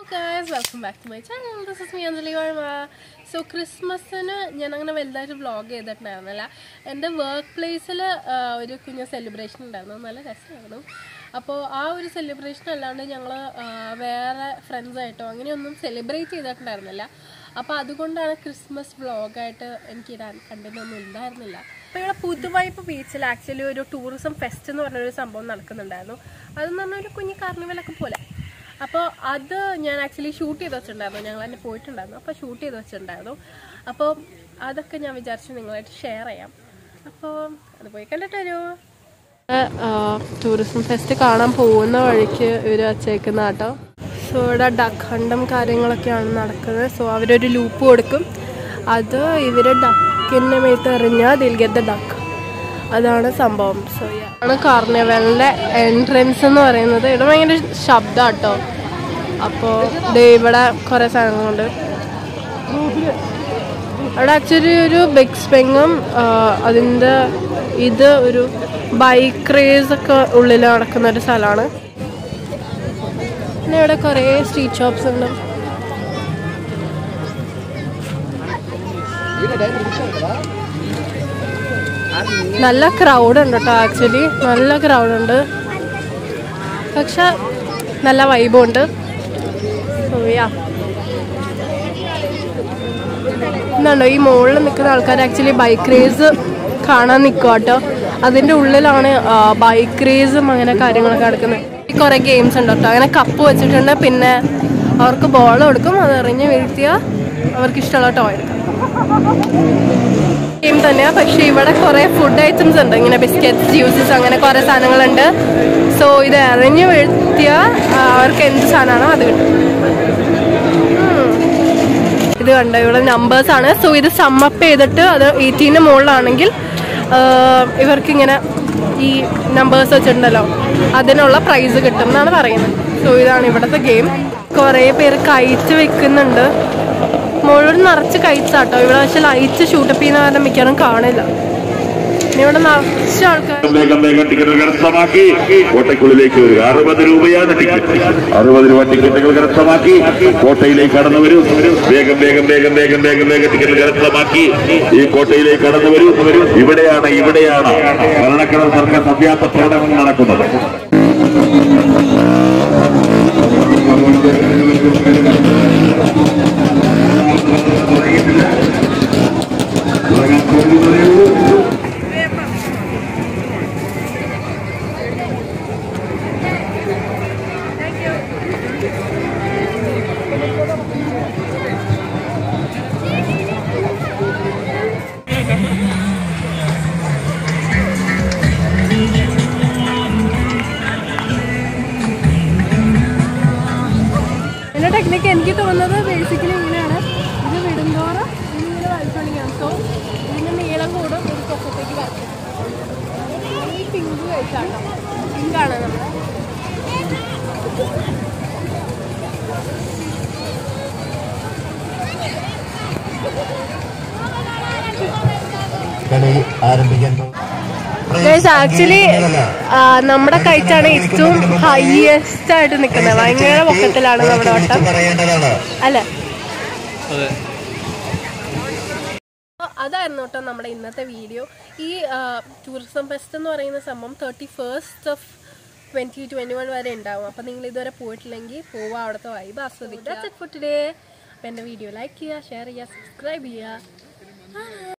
Guys, welcome back to my channel. This is me Anjali Varma. So Christmas ഞാൻ അങ്ങനെ വലുതായിട്ട് vlog ചെയ്തിട്ടുണ്ടായിരുന്നില്ല. എൻ്റെ work പ്ലേസിൽ ഒരു കുഞ്ഞു സെലിബ്രേഷൻ ഉണ്ടായിരുന്നു, നല്ല രസമായിരുന്നു. അപ്പോൾ ആ ഒരു സെലിബ്രേഷൻ അല്ലാണ്ട് ഞങ്ങൾ വേറെ ഫ്രണ്ട്സായിട്ടോ അങ്ങനെയൊന്നും സെലിബ്രേറ്റ് ചെയ്തിട്ടുണ്ടായിരുന്നില്ല. അപ്പോൾ അതുകൊണ്ടാണ് ക്രിസ്മസ് വ്ളോഗായിട്ട് എനിക്കിടാൻ കണ്ടൊന്നും ഉണ്ടായിരുന്നില്ല. അപ്പോൾ ഇവിടെ പുതുവൈപ്പ് ബീച്ചിൽ ആക്ച്വലി ഒരു ടൂറിസം ഫെസ്റ്റ് എന്ന് പറഞ്ഞൊരു സംഭവം നടക്കുന്നുണ്ടായിരുന്നു. അതെന്ന് പറഞ്ഞാൽ ഒരു കുഞ്ഞു കാർണിവലൊക്കെ പോലെ. അപ്പോൾ അത് ഞാൻ ആക്ച്വലി ഷൂട്ട് ചെയ്ത് വെച്ചിട്ടുണ്ടായിരുന്നു, ഞങ്ങൾ തന്നെ പോയിട്ടുണ്ടായിരുന്നു. അപ്പോൾ ഷൂട്ട് ചെയ്ത് വെച്ചിട്ടുണ്ടായിരുന്നു. അപ്പോൾ അതൊക്കെ ഞാൻ വിചാരിച്ചു നിങ്ങളായിട്ട് ഷെയർ ചെയ്യാം. അപ്പോൾ അത് പോയി കണ്ടിട്ട് വരൂ. ടൂറിസം ഫെസ്റ്റ് കാണാൻ പോകുന്ന വഴിക്ക് ഇവർ വച്ചേക്കുന്ന കേട്ടോ. സോ ഇവിടെ ഡക്ക് ഹണ്ടും കാര്യങ്ങളൊക്കെയാണ് നടക്കുന്നത്. സോ അവരൊരു ലൂപ്പ് കൊടുക്കും, അത് ഇവർ ഡക്കിൻ്റെ മേത്ത് എറിഞ്ഞാൽ ദിൽ ഗെറ്റ് ദ ഡക്ക്. അതാണ് സംഭവം. സോ ആണ് കാർണിവലിൻ്റെ എൻട്രൻസ് എന്ന് പറയുന്നത്. ഇവിടെ ഭയങ്കര ശബ്ദം കേട്ടോ. അപ്പോൾ ഇവിടെ കുറേ സാധനങ്ങളുണ്ട്. അവിടെ ആക്ച്വലി ഒരു ബിഗ് സ്പ്രിങ്ങും അതിൻ്റെ ഇത് ഒരു ബൈക്ക് റേസ് ഒക്കെ ഉള്ളിൽ നടക്കുന്ന ഒരു സ്ഥലമാണ്. പിന്നെ ഇവിടെ കുറേ സ്ട്രീറ്റ് ഷോപ്സ് ഉണ്ട്. നല്ല ക്രൗഡ് ഉണ്ട് കേട്ടോ. ആക്ച്വലി നല്ല ക്രൗഡ് ഉണ്ട്, പക്ഷെ നല്ല വൈബും ഉണ്ട്. എന്നുണ്ടോ ഈ മുകളിൽ നിൽക്കുന്ന ആൾക്കാർ ആക്ച്വലി ബൈക്ക് റേസ് കാണാൻ നിൽക്കുക കേട്ടോ. അതിൻ്റെ ഉള്ളിലാണ് ബൈക്ക് റേസും അങ്ങനെ കാര്യങ്ങളൊക്കെ നടക്കുന്നത്. കുറേ ഗെയിംസ് ഉണ്ട് കേട്ടോ. അങ്ങനെ കപ്പ് വെച്ചിട്ടുണ്ട്, പിന്നെ അവർക്ക് ബോൾ കൊടുക്കും, അത് എറിഞ്ഞ് വീഴ്ത്തിയാൽ അവർക്ക് ഇഷ്ടമുള്ള ടോയ് എടുക്കാം. ഗെയിം തന്നെയാണ്, പക്ഷേ ഇവിടെ കുറേ ഫുഡ് ഐറ്റംസ് ഉണ്ട്, ഇങ്ങനെ ബിസ്ക്കറ്റ്സ്, ജ്യൂസസ്, അങ്ങനെ കുറേ സാധനങ്ങളുണ്ട്. സോ ഇത് എറിഞ്ഞ് വീഴ്ത്തിയാൽ അവർക്ക് എന്ത് സാധനമാണോ അത് കിട്ടും. ഇത് കണ്ടോ, ഇവിടെ നമ്പേഴ്സാണ്. സോ ഇത് സമ്മപ്പ് ചെയ്തിട്ട് അത് 18 മുകളിലാണെങ്കിൽ ഇവർക്കിങ്ങനെ ഈ നമ്പേഴ്സ് വെച്ചിട്ടുണ്ടല്ലോ അതിനുള്ള പ്രൈസ് കിട്ടും എന്നാണ് പറയുന്നത്. സോ ഇതാണ് ഇവിടുത്തെ ഗെയിം. കുറേ പേര് കയറ്റ് വെക്കുന്നുണ്ട്, മുഴുവൻ നിറച്ച് കയറ്റാട്ടോ ഇവിടെ. പക്ഷെ ലൈറ്റ് ഷൂട്ടപ്പ് ചെയ്യുന്ന കാരണം മിക്കവാറും കാണില്ല. ഇവിടെ നിറച്ച ആൾക്കാർ. ടിക്കറ്റുകൾ കരസ്ഥമാക്കി കോട്ടയ്ക്കുള്ളിലേക്ക് 60 രൂപയാണ് ടിക്കറ്റ്. 60 രൂപ ടിക്കറ്റുകൾ കരസ്ഥമാക്കി കോട്ടയിലേക്ക് കടന്നു വരും. വേഗം വേഗം വേഗം വേഗം വേഗം വേഗം ടിക്കറ്റ് കരസ്ഥമാക്കി ഈ കോട്ടയിലേക്ക് കടന്നു വരും. ഇവിടെയാണ് ഭരണക്കട സർക്കാർ അഭ്യാസ പ്രകടനം നടക്കുന്നത്. ടെക്നിക്ക് എനിക്ക് തോന്നുന്നത് ബേസിക്കലി ഇങ്ങനെയാണ്. ഇത് വിടുന്തോറും ഇങ്ങനെ വലിച്ചോണ്ടിരിക്കണം. സോ ഇതിൻ്റെ നീളം കൂടും, ഒരു പൊക്കത്തേക്ക് വരയ്ക്കും. ഈ പിങ്ക് കഴിച്ചാട്ടോ, പിങ്കാണ് നമ്മൾ. ആക്ച്വലി നമ്മുടെ കൈറ്റാണ് ഏറ്റവും ഹൈയസ്റ്റ് ആയിട്ട് നിൽക്കുന്നത്. ഭയങ്കര പൊക്കത്തിലാണ് നമ്മുടെ ഓട്ടം അല്ലേ. അതായിരുന്നു കേട്ടോ നമ്മുടെ ഇന്നത്തെ വീഡിയോ. ഈ ടൂറിസം ഫെസ്റ്റ് എന്ന് പറയുന്ന സംഭവം 31st 2021 വരെ ഉണ്ടാവും. അപ്പം നിങ്ങൾ ഇതുവരെ പോയിട്ടില്ലെങ്കിൽ പോവുക, അവിടുത്തെ വൈബ് ആസ്വദിക്കുക. അപ്പോൾ എൻ്റെ വീഡിയോ ലൈക്ക് ചെയ്യുക, ഷെയർ ചെയ്യുക, സബ്സ്ക്രൈബ് ചെയ്യുക.